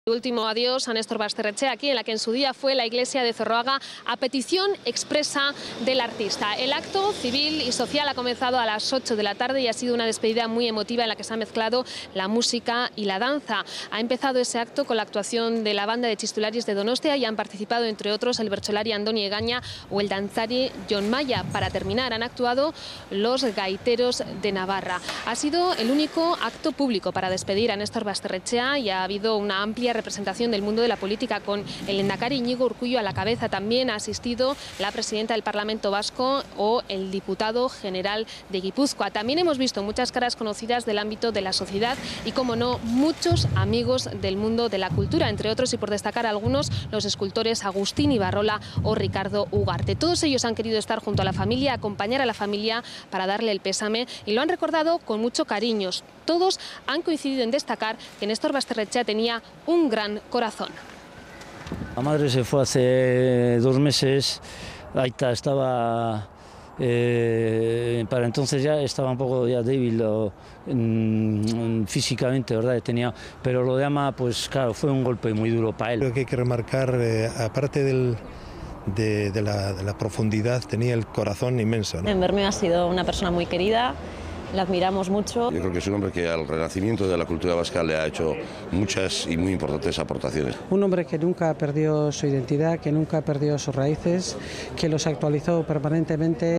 Último adiós a Néstor Basterrechea, aquí en la que en su día fue la iglesia de Zorroaga, a petición expresa del artista. El acto civil y social ha comenzado a las 8 de la tarde y ha sido una despedida muy emotiva en la que se ha mezclado la música y la danza. Ha empezado ese acto con la actuación de la banda de Chistularis de Donostia y han participado, entre otros, el bertsolari Andoni Egaña o el danzari Jon Maya. Para terminar, han actuado los gaiteros de Navarra. Ha sido el único acto público para despedir a Néstor Basterrechea y ha habido una amplia representación del mundo de la política, con el lehendakari Iñigo Urkullu a la cabeza. También ha asistido la presidenta del Parlamento Vasco o el diputado general de Guipúzcoa. También hemos visto muchas caras conocidas del ámbito de la sociedad y, como no, muchos amigos del mundo de la cultura, entre otros, y por destacar algunos, los escultores Agustín Ibarrola o Ricardo Ugarte. Todos ellos han querido estar junto a la familia, acompañar a la familia para darle el pésame, y lo han recordado con mucho cariño. Todos han coincidido en destacar que Néstor Basterrechea tenía un gran corazón. La madre se fue hace 2 meses, Aita estaba, para entonces ya estaba un poco ya débil físicamente, ¿verdad? Pero lo de Ama, pues claro, fue un golpe muy duro para él. Creo que hay que remarcar, aparte de la profundidad, tenía el corazón inmenso, ¿no? En Bermeo ha sido una persona muy querida. La admiramos mucho. Yo creo que es un hombre que al renacimiento de la cultura vasca le ha hecho muchas y muy importantes aportaciones. Un hombre que nunca perdió su identidad, que nunca perdió sus raíces, que los actualizó permanentemente.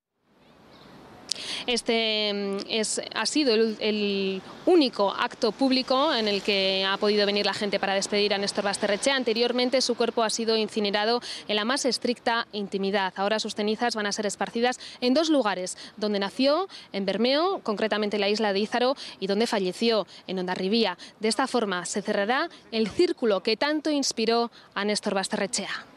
Este ha sido el único acto público en el que ha podido venir la gente para despedir a Néstor Basterrechea. Anteriormente su cuerpo ha sido incinerado en la más estricta intimidad. Ahora sus cenizas van a ser esparcidas en 2 lugares: donde nació, en Bermeo, concretamente en la isla de Ízaro, y donde falleció, en Hondarribía. De esta forma se cerrará el círculo que tanto inspiró a Néstor Basterrechea.